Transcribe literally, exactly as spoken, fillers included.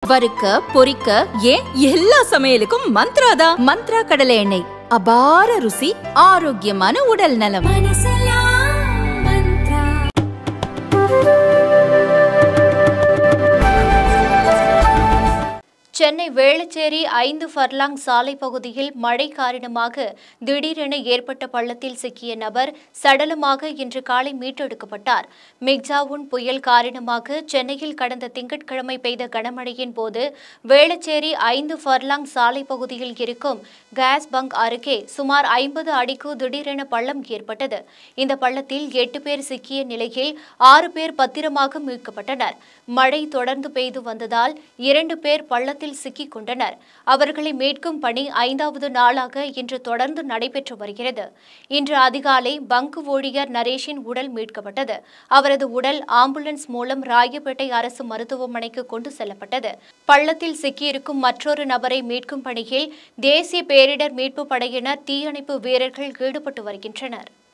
வறுக்க பொரிக்க ஏன் எல்லா சமையலுக்கும் மந்த்ரா தான். மந்த்ரா கடலை எண்ணெய், அபார ருசி, ஆரோக்கியமான உடல் நலம். சென்னை வேளச்சேரி ஐந்து ஃபர்லாங் சாலை பகுதியில் மழை காரணமாக திடீரென ஏற்பட்ட பள்ளத்தில் சிக்கிய நபர் சடலமாக இன்று காலை மீட்டெடுக்கப்பட்டார். மிக்ஜாவுன் புயல் காரணமாக சென்னையில் கடந்த திங்கட்கிழமை பெய்த கனமழையின் போது வேளச்சேரி ஐந்து ஃபர்லாங் சாலை பகுதியில் இருக்கும் கேஸ் பங்க் அருகே சுமார் ஐம்பது அடிக்கு திடீரென பள்ளம் ஏற்பட்டது. இந்த பள்ளத்தில் எட்டு பேர் சிக்கிய நிலையில் ஆறு பேர் பத்திரமாக மீட்கப்பட்டனர். மழை தொடர்ந்து பெய்து வந்ததால் இரண்டு பேர் பள்ளத்தில் சிக்கிக் கொண்டனர். அவர்களை மீட்கும் பணி ஐந்தாவது நாளாக இன்று தொடர்ந்து நடைபெற்று வருகிறது. இன்று அதிகாலை பங்கு ஊழியர் நரேஷின் உடல் மீட்கப்பட்டது. அவரது உடல் ஆம்புலன்ஸ் மூலம் ராயப்பேட்டை அரசு மருத்துவமனைக்கு கொண்டு செல்லப்பட்டது. பள்ளத்தில் சிக்கியிருக்கும் மற்றொரு நபரை மீட்கும் பணியில் தேசிய பேரிடர் மீட்பு படையினர், தீயணைப்பு வீரர்கள் ஈடுபட்டு வருகின்றனர்.